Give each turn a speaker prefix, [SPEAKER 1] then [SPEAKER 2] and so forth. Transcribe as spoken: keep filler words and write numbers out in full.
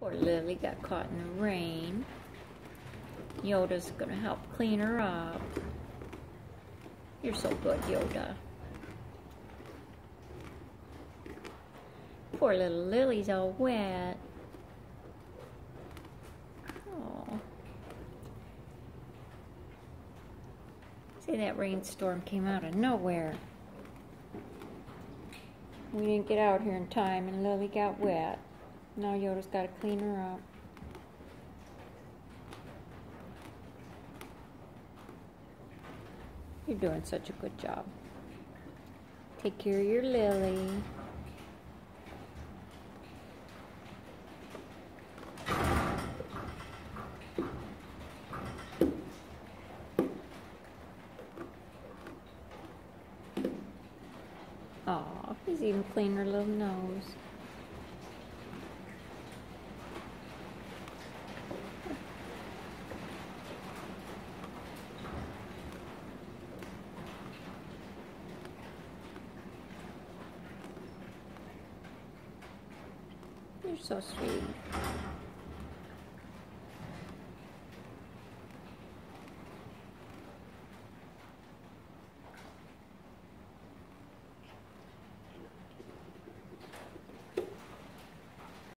[SPEAKER 1] Poor Lily got caught in the rain. Yoda's gonna help clean her up. You're so good, Yoda. Poor little Lily's all wet. Oh. See, that rainstorm came out of nowhere. We didn't get out here in time and Lily got wet. Now Yoda's got to clean her up. You're doing such a good job. Take care of your Lily. Aw, he's even cleaned her little nose. You're so sweet.